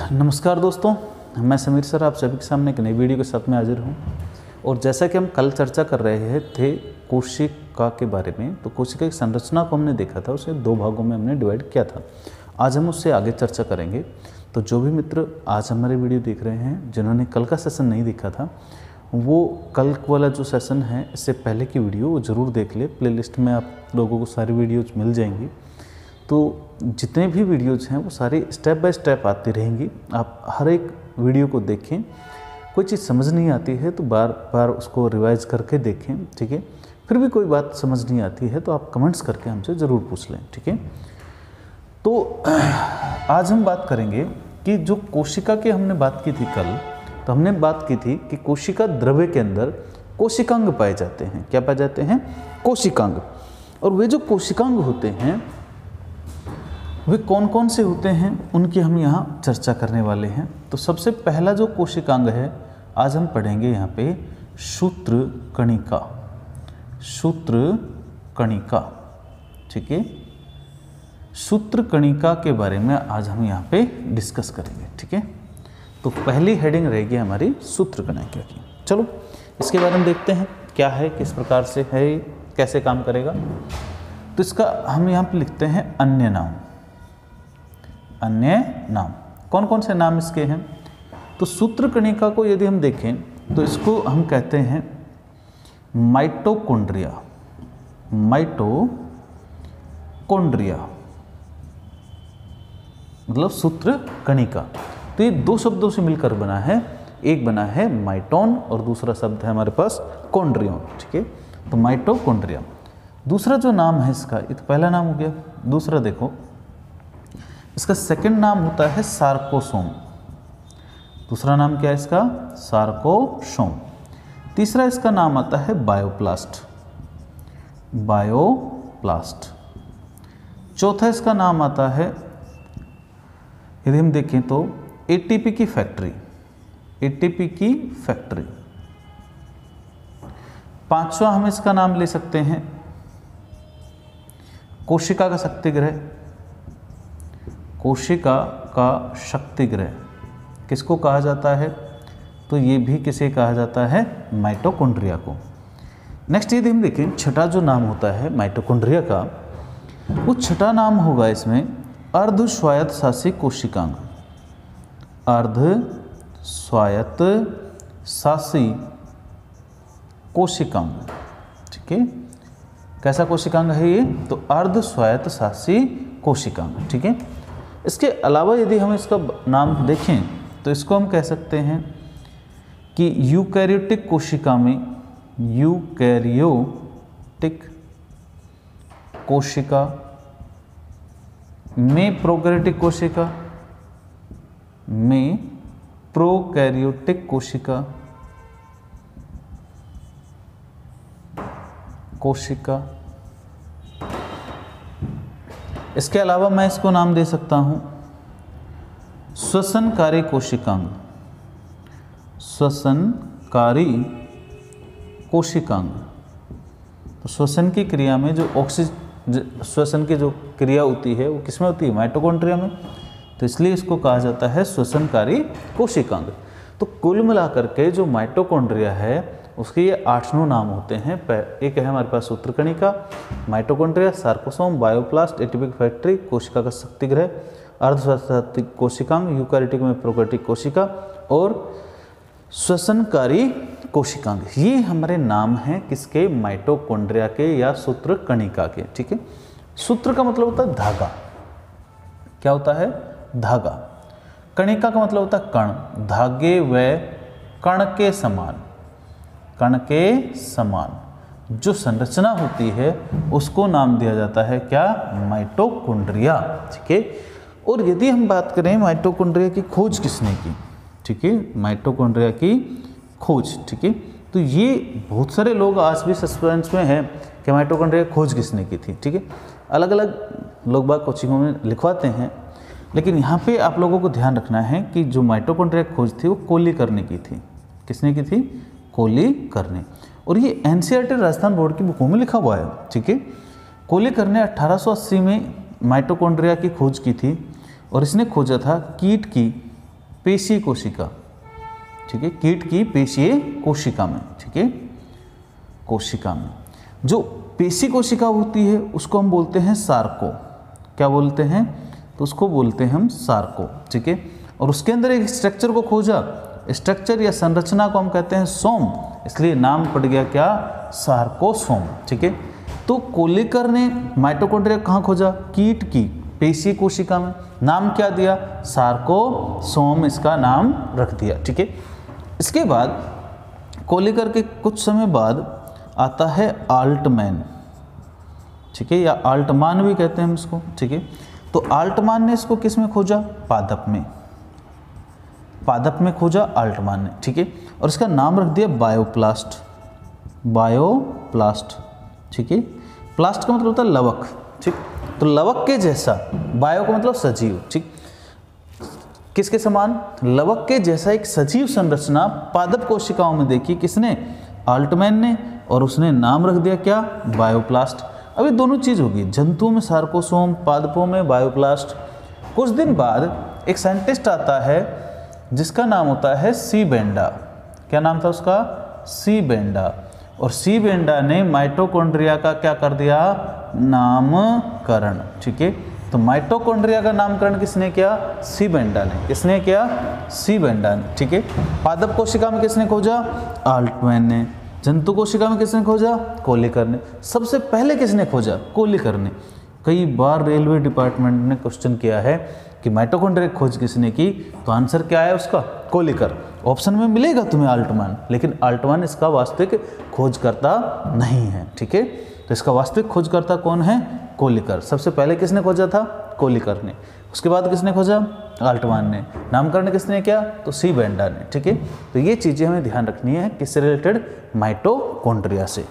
नमस्कार दोस्तों, मैं समीर सर आप सभी के सामने एक नई वीडियो के साथ में हाजिर हूँ। और जैसा कि हम कल चर्चा कर रहे थे कोशिका के बारे में, तो कोशिका की संरचना को हमने देखा था, उसे दो भागों में हमने डिवाइड किया था। आज हम उससे आगे चर्चा करेंगे। तो जो भी मित्र आज हमारे वीडियो देख रहे हैं, जिन्होंने कल का सेशन नहीं देखा था, वो कल वाला जो सेशन है इससे पहले की वीडियो वो ज़रूर देख ले। प्लेलिस्ट में आप लोगों को सारी वीडियोज़ मिल जाएंगी। तो जितने भी वीडियोज़ हैं वो सारी स्टेप बाय स्टेप आती रहेंगी। आप हर एक वीडियो को देखें। कोई चीज़ समझ नहीं आती है तो बार बार उसको रिवाइज करके देखें, ठीक है। फिर भी कोई बात समझ नहीं आती है तो आप कमेंट्स करके हमसे ज़रूर पूछ लें, ठीक है। तो आज हम बात करेंगे कि जो कोशिका की हमने बात की थी कल, तो हमने बात की थी कि कोशिका द्रव्य के अंदर कोशिकांग पाए जाते हैं। क्या पाए जाते हैं? कोशिकांग। और वे जो कोशिकांग होते हैं वे कौन कौन से होते हैं उनकी हम यहाँ चर्चा करने वाले हैं। तो सबसे पहला जो कोशिकांग है आज हम पढ़ेंगे यहाँ पे सूत्रकणिका। सूत्रकणिका, ठीक है। सूत्रकणिका के बारे में आज हम यहाँ पे डिस्कस करेंगे, ठीक है। तो पहली हेडिंग रहेगी हमारी सूत्रकणिका की। चलो इसके बारे में देखते हैं क्या है, किस प्रकार से है, कैसे काम करेगा। तो इसका हम यहाँ पे लिखते हैं अन्य नाम। अन्य नाम कौन कौन से नाम इसके हैं? तो सूत्रकणिका को यदि हम देखें तो इसको हम कहते हैं माइटोकॉन्ड्रिया। माइटोकॉन्ड्रिया मतलब सूत्रकणिका। तो ये दो शब्दों से मिलकर बना है। एक बना है माइटोन और दूसरा शब्द है हमारे पास कॉन्ड्रियन, ठीक है। तो माइटोकॉन्ड्रिया। दूसरा जो नाम है इसका, ये तो पहला नाम हो गया। दूसरा देखो, इसका सेकंड नाम होता है सार्कोसोम। दूसरा नाम क्या है इसका? सार्कोसोम। तीसरा इसका नाम आता है बायोप्लास्ट। बायोप्लास्ट। चौथा इसका नाम आता है, यदि हम देखें तो एटीपी की फैक्ट्री। एटीपी की फैक्ट्री। पांचवा हम इसका नाम ले सकते हैं कोशिका का शक्तिगृह। कोशिका का शक्तिगृह किसको कहा जाता है? तो ये भी किसे कहा जाता है? माइटोकॉन्ड्रिया को। नेक्स्ट यदि हम देखें छठा जो नाम होता है माइटोकॉन्ड्रिया का, वो छठा नाम होगा इसमें अर्ध स्वायत्त शासी कोशिकांग। अर्ध स्वायत्त शासी कोशिकांग, ठीक है। कैसा कोशिकांग है ये? तो अर्ध स्वायत्त शासी कोशिकांग, ठीक है। इसके अलावा यदि हम इसका नाम देखें तो इसको हम कह सकते हैं कि यूकैरियोटिक कोशिका में, यूकैरियोटिक कोशिका में, प्रोकैरियोटिक कोशिका में, प्रोकैरियोटिक कोशिका। इसके अलावा मैं इसको नाम दे सकता हूं श्वसनकारी कोशिकांग। श्वसनकारी कोशिकांग। तो श्वसन की क्रिया में जो श्वसन की जो क्रिया होती है वो किसमें होती है? माइटोकॉन्ड्रिया में। तो इसलिए इसको कहा जाता है श्वसनकारी कोशिकांग। तो कुल मिलाकर के जो माइटोकॉन्ड्रिया है उसके ये 8 नाम होते हैं। एक है हमारे पास सूत्रकणिका, mitochondria, sarcosome, bioplast, ATP factory, कोशिका का शक्तिगृह, अर्धस्वायत्त कोशिकांग, यूकैरियोटिक में प्रोकैरियोटिक कोशिका और श्वसनकारी कोशिकांग। ये हमारे नाम हैं किसके? माइटोकॉन्ड्रिया के या सूत्रकणिका के, ठीक है। सूत्र का मतलब होता है धागा। क्या होता है? धागा। कणिका का मतलब होता है कण। धागे व कण के समान, कण के समान जो संरचना होती है उसको नाम दिया जाता है क्या? माइटोकॉन्ड्रिया, ठीक है। और यदि हम बात करें माइटोकॉन्ड्रिया की खोज किसने की, ठीक है, माइटोकॉन्ड्रिया की खोज, ठीक है। तो ये बहुत सारे लोग आज भी सस्पेंस में हैं कि माइटोकॉन्ड्रिया की खोज किसने की थी, ठीक है। अलग अलग लोग बाग कोचिंगों में लिखवाते हैं, लेकिन यहाँ पे आप लोगों को ध्यान रखना है कि जो माइटोकॉन्ड्रिया की खोज थी वो कोलिकर्नी की थी। किसने की थी? कोलिकर्नी। और ये एनसीईआरटी राजस्थान बोर्ड की बुकों में लिखा हुआ है, ठीक है। कोलिकर्नी ने 1880 में माइटोकॉन्ड्रिया की खोज की थी और इसने खोजा था कीट की पेशीय कोशिका, ठीक है, कीट की पेशीय कोशिका में, ठीक है, कोशिका में जो पेशी कोशिका होती है उसको हम बोलते हैं सार्को। क्या बोलते हैं? तो उसको बोलते हैं हम सार्को, ठीक है। और उसके अंदर एक स्ट्रक्चर को खोजा, स्ट्रक्चर या संरचना को हम कहते हैं सोम, इसलिए नाम पड़ गया क्या? सार्कोसोम, ठीक है। तो कोलेकर ने माइटोकॉन्ड्रिया कहाँ खोजा? कीट की पेशीय कोशिका में। नाम क्या दिया? सार्कोसोम, इसका नाम रख दिया, ठीक है। इसके बाद कोलेकर के कुछ समय बाद आता है आल्टमैन, ठीक है, या आल्टमान भी कहते हैं हम इसको, ठीक है। तो आल्टमान ने इसको किस में खोजा? पादप में, पादप में खोजा आल्टमान ने, ठीक है। और इसका नाम रख दिया बायोप्लास्ट, बायोप्लास्ट, ठीक है। प्लास्ट का मतलब होता है लवक, ठीक। तो लवक के जैसा, बायो का मतलब सजीव, ठीक, किसके समान? लवक के जैसा एक सजीव संरचना पादप कोशिकाओं में देखी किसने? आल्टमैन ने, और उसने नाम रख दिया क्या? बायोप्लास्ट। अभी दोनों चीज़ होगी, जंतुओं में सार्कोसोम, पादपों में बायोप्लास्ट। कुछ दिन बाद एक साइंटिस्ट आता है जिसका नाम होता है सी बेंडा। क्या नाम था उसका? C Benda. और सी बेंडा ने माइटोकॉन्ड्रिया का क्या कर दिया? नामकरण, ठीक है। तो माइटोकॉन्ड्रिया का नामकरण किसने किया? सी बेंडा ने। किसने किया? सी बेंडा ने, ठीक है। पादप कोशिका में किसने खोजा? आल्टमैन ने। जंतु कोशिका में किसने खोजा? कोलेकर ने। सबसे पहले किसने खोजा? कोलेकर ने। कई बार रेलवे डिपार्टमेंट ने क्वेश्चन किया है कि माइटोकॉन्ड्रिया की खोज किसने की, तो आंसर क्या है उसका? कोलेकर। ऑप्शन में मिलेगा तुम्हें आल्टमैन, लेकिन आल्टमैन इसका वास्तविक खोजकर्ता नहीं है, ठीक है। तो इसका वास्तविक खोजकर्ता कौन है? कोलेकर। सबसे पहले किसने खोजा था? कोलेकर ने। उसके बाद किसने खोजा? आल्टमैन ने। नामकरण किसने किया? तो सी बेंडा ने, ठीक है। तो ये चीज़ें हमें ध्यान रखनी है किससे रिलेटेड? माइटोकॉन्ड्रिया से।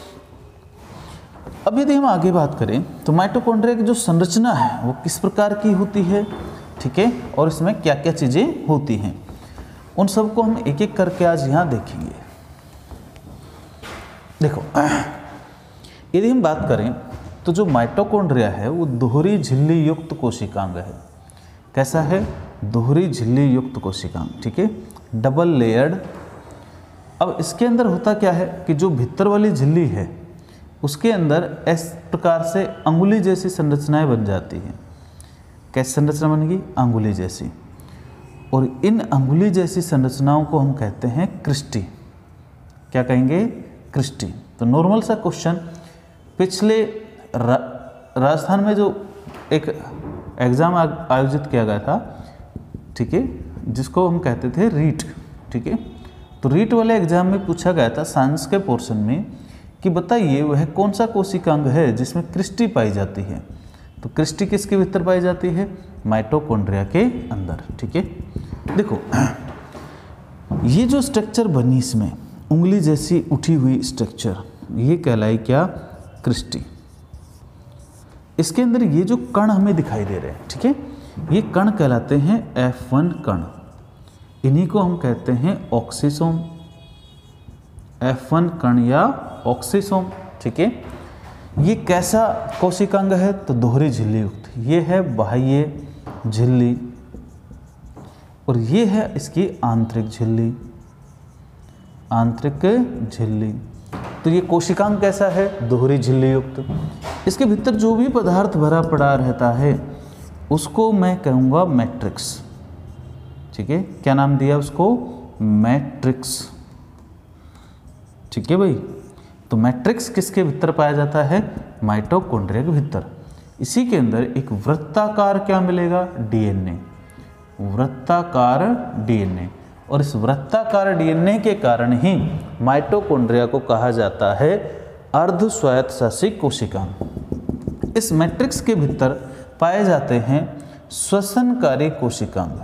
अब यदि हम आगे बात करें तो माइटोकॉन्ड्रिया की जो संरचना है वो किस प्रकार की होती है, ठीक है, और इसमें क्या क्या चीज़ें होती हैं, उन सबको हम एक एक करके आज यहाँ देखेंगे। देखो, यदि हम बात करें तो जो माइटोकॉन्ड्रिया है वो दोहरी झिल्ली युक्त कोशिकांग है। कैसा है? दोहरी झिल्ली युक्त कोशिकांग, ठीक है, डबल लेयर्ड। अब इसके अंदर होता क्या है कि जो भीतर वाली झिल्ली है उसके अंदर इस प्रकार से अंगुली जैसी संरचनाएं बन जाती हैं। कैसी संरचना बनेगी? अंगुली जैसी। और इन अंगुली जैसी संरचनाओं को हम कहते हैं क्रिस्टी। क्या कहेंगे? क्रिस्टी। तो नॉर्मल सा क्वेश्चन पिछले राजस्थान में जो एक एग्ज़ाम आयोजित किया गया था, ठीक है, जिसको हम कहते थे रीट, ठीक है। तो रीट वाले एग्जाम में पूछा गया था साइंस के पोर्शन में कि बताइए वह कौन सा कोशिकांग है जिसमें क्रिस्टी पाई जाती है। तो क्रिस्टी किसके भीतर पाई जाती है? माइटोकॉन्ड्रिया के अंदर, ठीक है। देखो, ये जो स्ट्रक्चर बनी इसमें उंगली जैसी उठी हुई स्ट्रक्चर, ये कहलाई क्या? क्रिस्टी। इसके अंदर ये जो कण हमें दिखाई दे रहे हैं, ठीक है, ये कण कहलाते हैं F1 कण। इन्हीं को हम कहते हैं ऑक्सीसोम, F1 कण या ऑक्सीसोम, ठीक है। ये कैसा कोशिकांग है? तो दोहरी झिल्ली युक्त। ये है बाह्य झिल्ली और ये है इसकी आंतरिक झिल्ली, आंतरिक झिल्ली। तो ये कोशिकांग कैसा है? दोहरी झिल्ली युक्त। इसके भीतर जो भी पदार्थ भरा पड़ा रहता है उसको मैं कहूँगा मैट्रिक्स, ठीक है। क्या नाम दिया उसको? मैट्रिक्स, ठीक है भाई। तो मैट्रिक्स किसके भीतर पाया जाता है? माइटोकॉन्ड्रिया के भीतर। इसी के अंदर एक वृत्ताकार क्या मिलेगा? डीएनए, वृत्ताकार डीएनए। और इस वृत्ताकार डीएनए के कारण ही माइटोकॉन्ड्रिया को कहा जाता है अर्ध स्वायत्त शासी कोशिकांग। इस मैट्रिक्स के भीतर पाए जाते हैं श्वसनकारी कोशिकांग,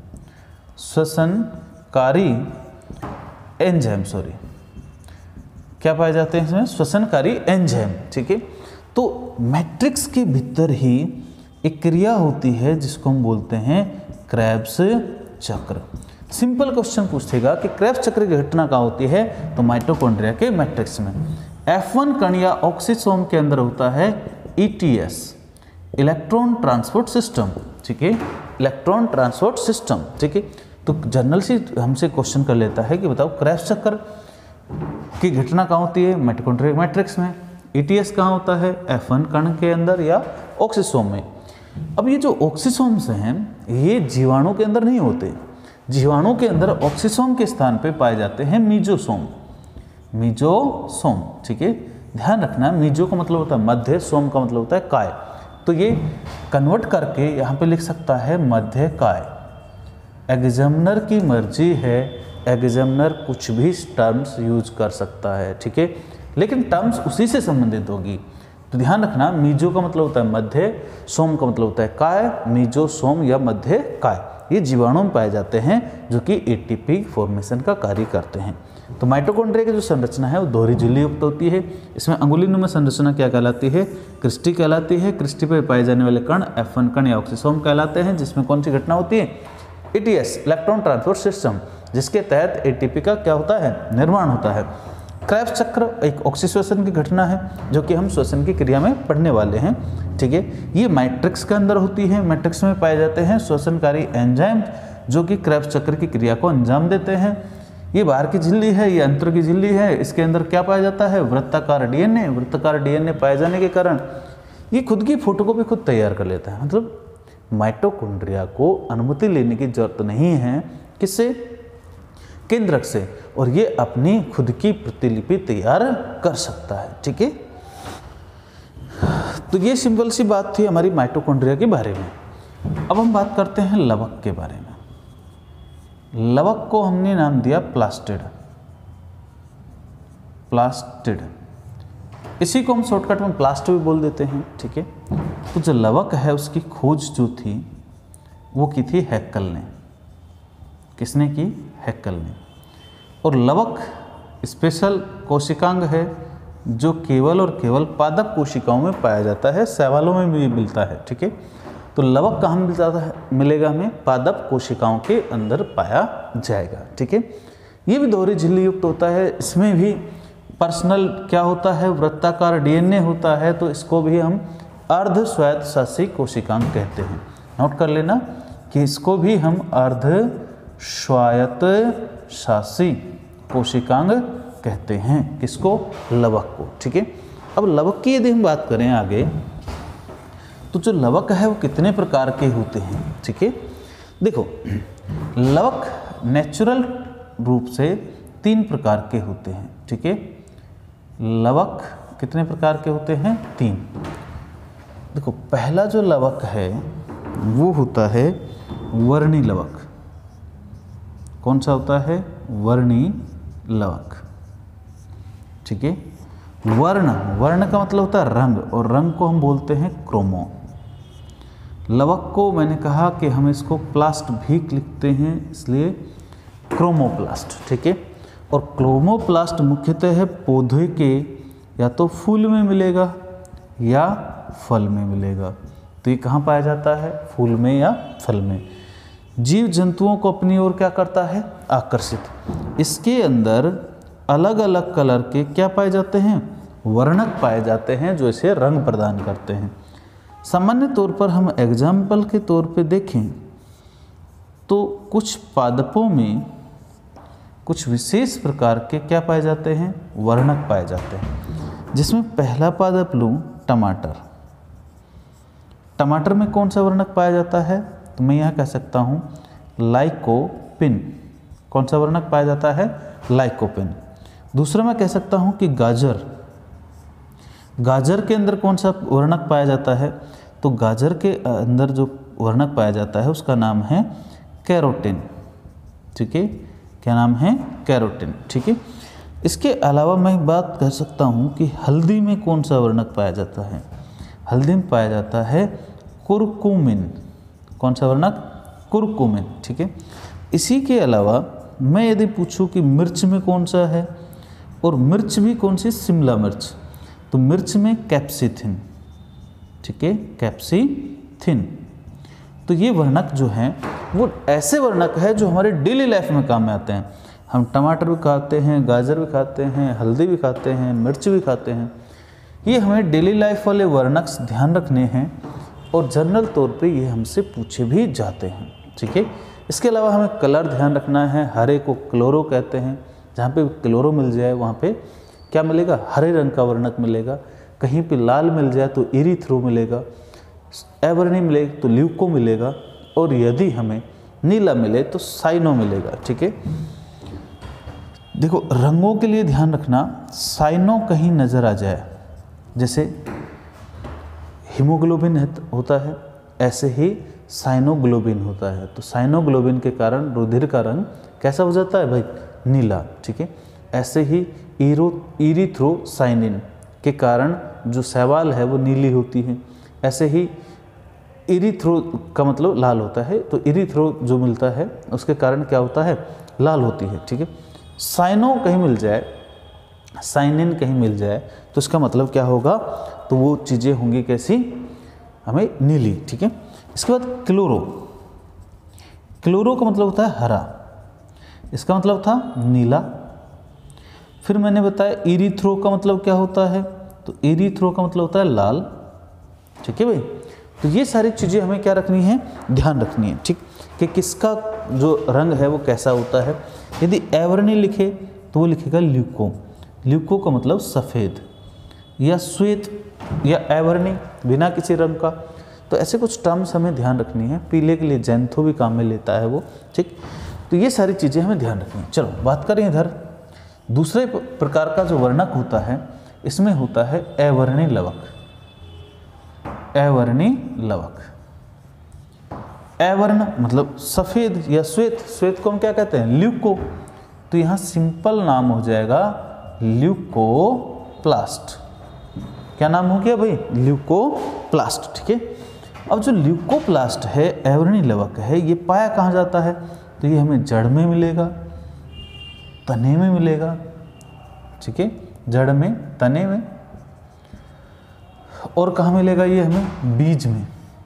श्वसनकारी एंजाइम, क्या पाए जाते हैं इसमें? श्वसनकारी एंजाइम, ठीक है। तो मैट्रिक्स के भीतर ही एक क्रिया होती है जिसको हम बोलते हैं क्रेब्स चक्र। सिंपल क्वेश्चन पूछेगा कि क्रेब्स चक्र की घटना कहाँ होती है? तो माइटोकॉन्ड्रिया के मैट्रिक्स में। F1 कण या ऑक्सीसोम के अंदर होता है ETS, इलेक्ट्रॉन ट्रांसपोर्ट सिस्टम, ठीक है, इलेक्ट्रॉन ट्रांसपोर्ट सिस्टम, ठीक है। तो जनरल सी हमसे क्वेश्चन कर लेता है कि बताओ क्रेब्स चक्र की घटना कहाँ होती है? माइटोकॉन्ड्रिया मैट्रिक्स में। ETS कहाँ होता है? F1 कण के अंदर या ऑक्सीसोम में। अब ये जो ऑक्सीसोम्स हैं ये जीवाणु के अंदर नहीं होते। जीवाणु के अंदर ऑक्सीसोम के स्थान पे पाए जाते हैं मीजोसोम। मीजोसोम, ठीक है, ध्यान रखना, मीजो का मतलब होता है मध्य, सोम का मतलब होता है काय। तो ये कन्वर्ट करके यहाँ पे लिख सकता है मध्य काय। एग्जामिनर की मर्जी है, एग्जामिनर कुछ भी टर्म्स यूज कर सकता है, ठीक है, लेकिन टर्म्स उसी से संबंधित होगी। तो ध्यान रखना, मीजो का मतलब होता है मध्य, सोम का मतलब होता है काय, मीजो सोम या मध्य काय, ये जीवाणु में पाए जाते हैं जो कि ATP फॉर्मेशन का कार्य करते हैं। तो माइटोकॉन्ड्रिया की जो संरचना है वो दोहरी झिल्ली युक्त होती है। इसमें अंगुलीनुमा संरचना क्या कहलाती है? क्रिस्टी कहलाती है। क्रिस्टी पर पाए जाने वाले कण F1 कण या ऑक्सीसोम कहलाते हैं, जिसमें कौन सी घटना होती है? ETS, इलेक्ट्रॉन ट्रांसपोर्ट सिस्टम, जिसके तहत ATP का क्या होता है? निर्माण होता है। क्रेब्स चक्र एक ऑक्सीश्वसन की घटना है जो कि हम श्वसन की क्रिया में पढ़ने वाले हैं, ठीक है। ये मैट्रिक्स के अंदर होती है। मैट्रिक्स में पाए जाते हैं श्वसनकारी एंजाइम जो कि क्रेब्स चक्र की क्रिया को अंजाम देते हैं। ये बाहर की झिल्ली है, ये अंतर की झिल्ली है। इसके अंदर क्या पाया जाता है? वृत्ताकार DNA। वृत्ताकार DNA पाए जाने के कारण ये खुद की फोटोकॉपी खुद तैयार कर लेता है। मतलब माइटोकॉन्ड्रिया को अनुमति लेने की जरूरत नहीं है, किससे? केंद्रक से, और ये अपनी खुद की प्रतिलिपि तैयार कर सकता है, ठीक है। तो ये सिंपल सी बात थी हमारी माइटोकॉन्ड्रिया के बारे में। अब हम बात करते हैं लवक के बारे में। लवक को हमने नाम दिया प्लास्टिड। प्लास्टिड, इसी को हम शॉर्टकट में प्लास्ट भी बोल देते हैं, ठीक है। तो जो लवक है उसकी खोज जो थी वो की थी हैक्कल ने। किसने की? हैक्कल ने। और लवक स्पेशल कोशिकांग है जो केवल और केवल पादप कोशिकाओं में पाया जाता है, शैवालों में भी मिलता है, ठीक है। तो लवक कहाँ मिलता है? मिलेगा हमें? पादप कोशिकाओं के अंदर पाया जाएगा, ठीक है। ये भी दोहरी झिल्ली युक्त होता है। इसमें भी पर्सनल क्या होता है? वृत्ताकार DNA होता है। तो इसको भी हम अर्ध स्वायत्त शासी कोशिकांग कहते हैं। नोट कर लेना कि इसको भी हम अर्ध स्वायत्त शासी कोशिकांग कहते हैं। किसको? लवक को, ठीक है। अब लवक की यदि हम बात करें आगे, तो जो लवक है वो कितने प्रकार के होते हैं, ठीक है। देखो, लवक नेचुरल रूप से 3 प्रकार के होते हैं, ठीक है। लवक कितने प्रकार के होते हैं? 3। देखो, पहला जो लवक है वो होता है वर्णी लवक। कौन सा होता है? वर्णी लवक, ठीक है। वर्ण, वर्ण का मतलब होता है रंग, और रंग को हम बोलते हैं क्रोमो। लवक को मैंने कहा कि हम इसको प्लास्ट भी लिखते हैं, इसलिए क्रोमोप्लास्ट, ठीक है। और क्रोमोप्लास्ट मुख्यतः पौधे के या तो फूल में मिलेगा या फल में मिलेगा। तो ये कहाँ पाया जाता है? फूल में या फल में। जीव जंतुओं को अपनी ओर क्या करता है? आकर्षित। इसके अंदर अलग अलग कलर के क्या पाए जाते हैं? वर्णक पाए जाते हैं जो इसे रंग प्रदान करते हैं। सामान्य तौर पर हम एग्जाम्पल के तौर पे देखें तो कुछ पादपों में कुछ विशेष प्रकार के क्या पाए जाते हैं? वर्णक पाए जाते हैं। जिसमें पहला पादप लूँ, टमाटर। टमाटर में कौन सा वर्णक पाया जाता है? तो मैं यहाँ कह सकता हूँ लाइकोपिन। कौन सा वर्णक पाया जाता है? लाइकोपिन। दूसरा मैं कह सकता हूँ कि गाजर। गाजर के अंदर कौन सा वर्णक पाया जाता है? तो गाजर के अंदर जो वर्णक पाया जाता है उसका नाम है कैरोटीन, ठीक है। क्या नाम है? कैरोटीन, ठीक है। इसके अलावा मैं बात कर सकता हूँ कि हल्दी में कौन सा वर्णक पाया जाता है? हल्दी में पाया जाता है कुरकुमिन। कौन सा वर्णक? कुरकुमिन, ठीक है। इसी के अलावा मैं यदि पूछूं कि मिर्च में कौन सा है, और मिर्च भी कौन सी? शिमला मिर्च। तो मिर्च में कैप्सिथिन, ठीक है, कैप्सिथिन। तो ये वर्णक जो हैं वो ऐसे वर्णक है जो हमारे डेली लाइफ में काम में आते हैं। हम टमाटर भी खाते हैं, गाजर भी खाते हैं, हल्दी भी खाते हैं, मिर्च भी खाते हैं। ये हमें डेली लाइफ वाले वर्णक ध्यान रखने हैं और जनरल तौर पे ये हमसे पूछे भी जाते हैं, ठीक है। इसके अलावा हमें कलर ध्यान रखना है, हरे को क्लोरो कहते हैं, जहाँ पे क्लोरो मिल जाए वहाँ पे क्या मिलेगा, हरे रंग का वर्णक मिलेगा, कहीं पे लाल मिल जाए तो इरीथ्रो मिलेगा, एवर्नी मिले तो ल्यूको मिलेगा, और यदि हमें नीला मिले तो साइनो मिलेगा। ठीक है, देखो रंगों के लिए ध्यान रखना, साइनो कहीं नज़र आ जाए, जैसे हीमोग्लोबिन होता है ऐसे ही साइनोग्लोबिन होता है, तो साइनोग्लोबिन के कारण रुधिर का रंग कैसा हो जाता है भाई, नीला। ठीक है, ऐसे ही इरीथ्रोसाइनिन के कारण जो शैवाल है वो नीली होती है, ऐसे ही इरीथ्रो का मतलब लाल होता है, तो इरीथ्रो जो मिलता है उसके कारण क्या होता है, लाल होती है। ठीक है, साइनो कहीं मिल जाए, साइनिन कहीं मिल जाए तो इसका मतलब क्या होगा, तो वो चीज़ें होंगी कैसी, हमें नीली। ठीक है, इसके बाद क्लोरो, क्लोरो का मतलब होता है हरा, इसका मतलब था नीला। फिर मैंने बताया इरीथ्रो का मतलब क्या होता है, तो इरीथ्रो का मतलब होता है लाल। ठीक है भाई, तो ये सारी चीज़ें हमें क्या रखनी है, ध्यान रखनी है। ठीक, कि किसका जो रंग है वो कैसा होता है। यदि एवर्नी लिखे तो वो लिखेगा ल्यूको, ल्यूको का मतलब सफ़ेद या श्वेत या एवर्नी बिना किसी रंग का, तो ऐसे कुछ टर्म्स हमें ध्यान रखनी है। पीले के लिए जैंथो भी काम में लेता है वो। ठीक, तो ये सारी चीज़ें हमें ध्यान रखनी है। चलो बात करें इधर दूसरे प्रकार का जो वर्णक होता है, इसमें होता है अवर्णी लवक। अवर्णी लवक, अवर्ण मतलब सफ़ेद या श्वेत, श्वेत को हम क्या कहते हैं, ल्यूको, तो यहाँ सिंपल नाम हो जाएगा ल्यूकोप्लास्ट। क्या नाम हो गया भाई, ल्यूकोप्लास्ट। ठीक है, अब जो ल्यूकोप्लास्ट है, अवर्णी लवक है, ये पाया कहाँ जाता है, तो ये हमें जड़ में मिलेगा, तने में मिलेगा। ठीक है, जड़ में, तने में, और कहाँ मिलेगा ये हमें, बीज में,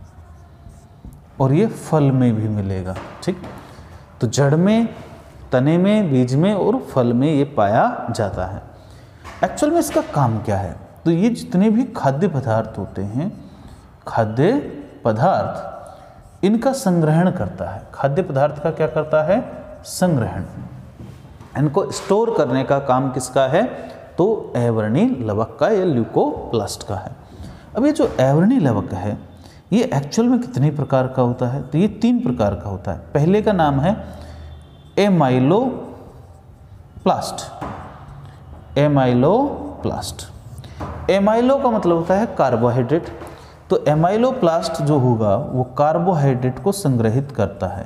और ये फल में भी मिलेगा। ठीक, तो जड़ में, तने में, बीज में और फल में ये पाया जाता है। एक्चुअल में इसका काम क्या है, तो ये जितने भी खाद्य पदार्थ होते हैं, खाद्य पदार्थ इनका संग्रहण करता है। खाद्य पदार्थ का क्या करता है, संग्रहण, इनको स्टोर करने का काम किसका है, तो अवर्णी लवक का या ल्यूकोप्लास्ट का है। अब ये जो अवर्णी लवक है ये एक्चुअल में कितने प्रकार का होता है, तो ये 3 प्रकार का होता है। पहले का नाम है एमाइलोप्लास्ट। एमाइलोप्लास्ट, एमाइलो का मतलब होता है कार्बोहाइड्रेट, तो एमाइलोप्लास्ट जो होगा वो कार्बोहाइड्रेट को संग्रहित करता है।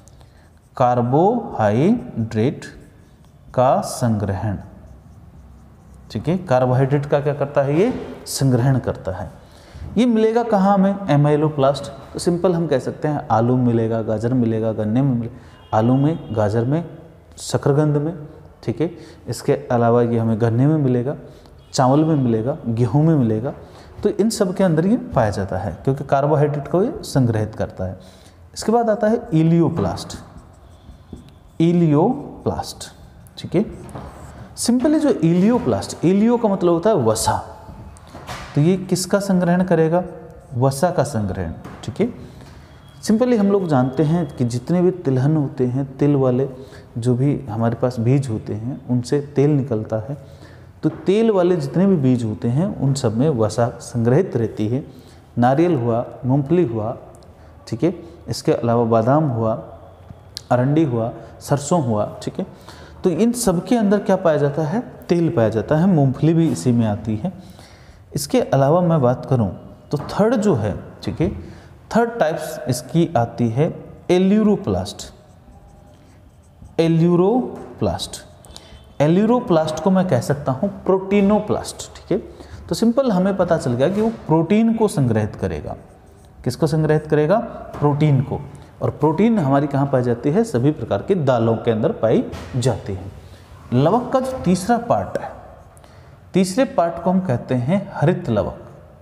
कार्बोहाइड्रेट का संग्रहण। ठीक है, कार्बोहाइड्रेट का क्या करता है, ये संग्रहण करता है। ये मिलेगा कहाँ हमें, एमाइलोप्लास्ट, तो सिंपल हम कह सकते हैं आलू में मिलेगा, गाजर में मिलेगा, गन्ने में मिलेगा, आलू में, गाजर में, शकरकंद में। ठीक है, इसके अलावा ये हमें गन्ने में मिलेगा, चावल में मिलेगा, गेहूं में मिलेगा, तो इन सब के अंदर ये पाया जाता है क्योंकि कार्बोहाइड्रेट को ये संग्रहित करता है। इसके बाद आता है इलियोप्लास्ट। इलियोप्लास्ट, ठीक है, सिंपली जो इलियोप्लास्ट, इलियो का मतलब होता है वसा, तो ये किसका संग्रहण करेगा, वसा का संग्रहण। ठीक है, सिंपली हम लोग जानते हैं कि जितने भी तिलहन होते हैं, तिल वाले जो भी हमारे पास बीज होते हैं उनसे तेल निकलता है, तो तेल वाले जितने भी बीज होते हैं उन सब में वसा संग्रहित रहती है। नारियल हुआ, मूंगफली हुआ, ठीक है, इसके अलावा बादाम हुआ, अरंडी हुआ, सरसों हुआ। ठीक है, तो इन सब के अंदर क्या पाया जाता है, तेल पाया जाता है। मूंगफली भी इसी में आती है। इसके अलावा मैं बात करूं तो थर्ड जो है, ठीक है, थर्ड टाइप्स इसकी आती है एल्यूरोप्लास्ट। एल्यूरोप्लास्ट, एल्यूरोप्लास्ट को मैं कह सकता हूं प्रोटीनोप्लास्ट। ठीक है, तो सिंपल हमें पता चल गया कि वो प्रोटीन को संग्रहित करेगा। किसको संग्रहित करेगा, प्रोटीन को। और प्रोटीन हमारी कहाँ पाई जाती है, सभी प्रकार की दालों के अंदर पाई जाती है। लवक का जो तीसरा पार्ट है, तीसरे पार्ट को हम कहते हैं हरित लवक।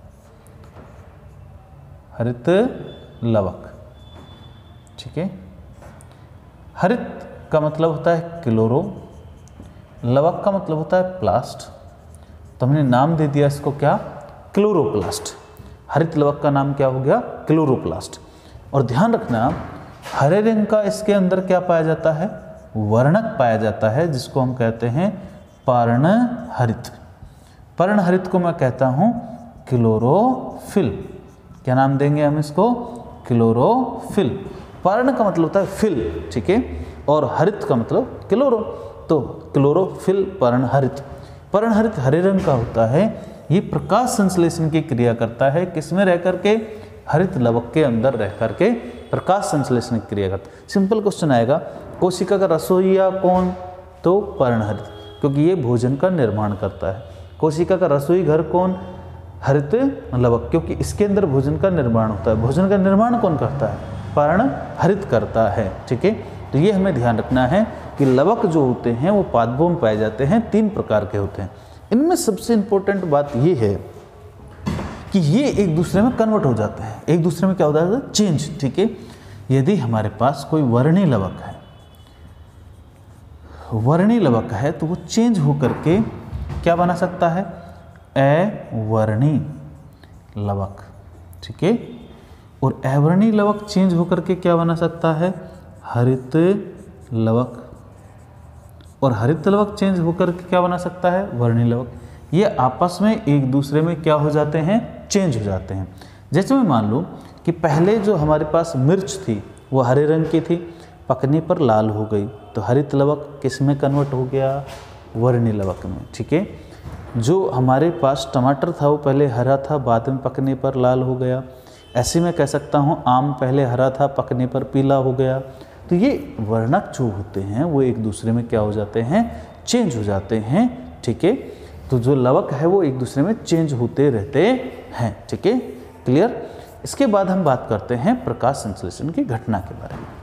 हरित लवक, ठीक है, हरित का मतलब होता है क्लोरो, लवक का मतलब होता है प्लास्ट, तो हमने नाम दे दिया इसको क्या, क्लोरोप्लास्ट। हरित लवक का नाम क्या हो गया, क्लोरोप्लास्ट। और ध्यान रखना हरे रंग का इसके अंदर क्या पाया जाता है, वर्णक पाया जाता है, जिसको हम कहते हैं पर्णहरित। पर्णहरित को मैं कहता हूँ क्लोरोफिल। क्या नाम देंगे हम इसको, क्लोरोफिल। पर्ण का मतलब होता है फिल, ठीक है, और हरित का मतलब क्लोरो, तो क्लोरोफिल पर्णहरित। पर्णहरित हरे रंग का होता है, ये प्रकाश संश्लेषण की क्रिया करता है, किसमें रह करके, हरित लवक के अंदर रह करके प्रकाश संश्लेषण की क्रिया करता है। सिंपल क्वेश्चन आएगा, कोशिका का रसोईया कौन, तो पर्णहरित, क्योंकि ये भोजन का निर्माण करता है। कोशिका का रसोई घर कौन, हरित लवक, क्योंकि इसके अंदर भोजन का निर्माण होता है। भोजन का निर्माण कौन करता है, पर्णहरित करता है, ठीक है। तो ये हमें ध्यान रखना है कि लवक जो होते हैं वो पादपों में पाए जाते हैं, 3 प्रकार के होते हैं। इनमें सबसे इंपॉर्टेंट बात ये है कि ये एक दूसरे में कन्वर्ट हो जाते हैं, एक दूसरे में क्या होता है, चेंज, ठीक है। यदि हमारे पास कोई वर्णी लवक है, वर्णी लवक है, तो वो चेंज होकर के क्या बना सकता है, अवर्णी लवक, ठीक है। और अवर्णी लवक चेंज होकर के क्या बना सकता है, हरित लवक, और हरित लवक चेंज होकर के क्या बना सकता है, वर्णी लवक। ये आपस में एक दूसरे में क्या हो जाते हैं, चेंज हो जाते हैं। जैसे मैं मान लूँ कि पहले जो हमारे पास मिर्च थी वो हरे रंग की थी, पकने पर लाल हो गई, तो हरित लवक किस में कन्वर्ट हो गया, वर्णी लवक में, ठीक है। जो हमारे पास टमाटर था वो पहले हरा था, बाद में पकने पर लाल हो गया। ऐसे मैं कह सकता हूँ आम पहले हरा था, पकने पर पीला हो गया। तो ये वर्णक जो होते हैं वो एक दूसरे में क्या हो जाते हैं, चेंज हो जाते हैं, ठीक है। तो जो लवक है वो एक दूसरे में चेंज होते रहते हैं, ठीक है, क्लियर। इसके बाद हम बात करते हैं प्रकाश संश्लेषण की घटना के बारे में।